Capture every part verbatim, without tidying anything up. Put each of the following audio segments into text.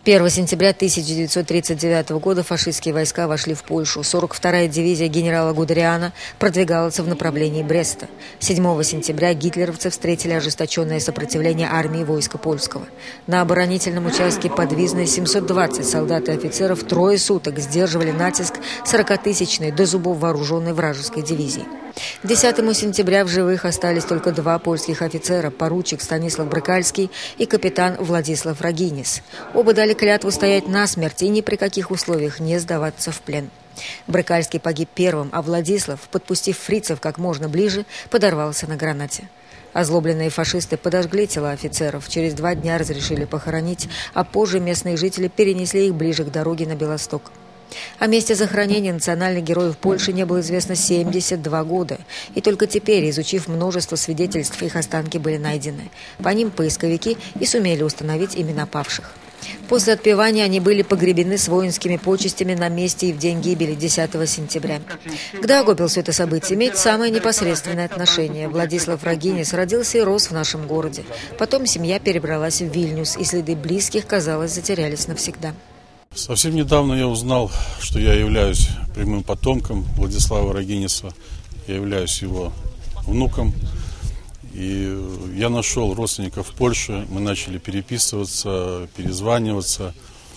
первого сентября тысяча девятьсот тридцать девятого года фашистские войска вошли в Польшу. сорок вторая дивизия генерала Гудериана продвигалась в направлении Бреста. седьмого сентября гитлеровцы встретили ожесточенное сопротивление армии войска польского. На оборонительном участке подвизные семьсот двадцать солдат и офицеров трое суток сдерживали натиск сорокатысячной до зубов вооруженной вражеской дивизии. К десятому сентября в живых остались только два польских офицера, поручик Станислав Брыкальский и капитан Владислав Рагинис. Оба дали клятву стоять насмерть и ни при каких условиях не сдаваться в плен. Брыкальский погиб первым, а Владислав, подпустив фрицев как можно ближе, подорвался на гранате. Озлобленные фашисты подожгли тела офицеров, через два дня разрешили похоронить, а позже местные жители перенесли их ближе к дороге на Белосток. О месте захоронения национальных героев Польши не было известно семьдесят два года, и только теперь, изучив множество свидетельств, их останки были найдены. По ним поисковики и сумели установить имена павших. После отпевания они были погребены с воинскими почестями на месте и в день гибели десятого сентября. К Даугавпилсу это событие имеет самое непосредственное отношение. Владислав Рагинис родился и рос в нашем городе. Потом семья перебралась в Вильнюс, и следы близких, казалось, затерялись навсегда. Совсем недавно я узнал, что я являюсь прямым потомком Владислава Рагиниса, я являюсь его внуком. И я нашел родственников в Польше, мы начали переписываться, перезваниваться.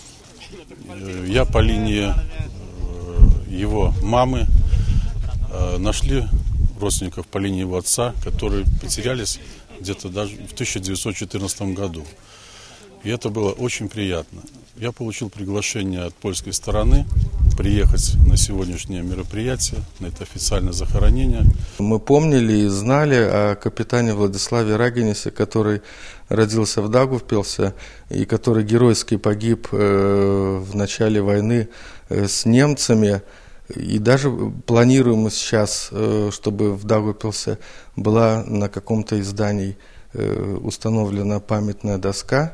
Я по линии его мамы нашли родственников по линии его отца, которые потерялись где-то даже в тысяча девятьсот четырнадцатом году. И это было очень приятно. Я получил приглашение от польской стороны приехать на сегодняшнее мероприятие, на это официальное захоронение. Мы помнили и знали о капитане Владиславе Рагинисе, который родился в Даугавпилсе и который геройски погиб в начале войны с немцами. И даже планируем сейчас, чтобы в Даугавпилсе была на каком-то из зданий установлена памятная доска,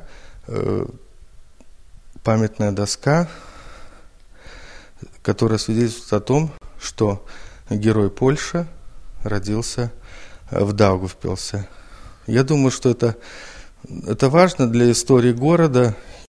памятная доска, которая свидетельствует о том, что герой Польши родился в Даугавпилсе. Я думаю, что это, это важно для истории города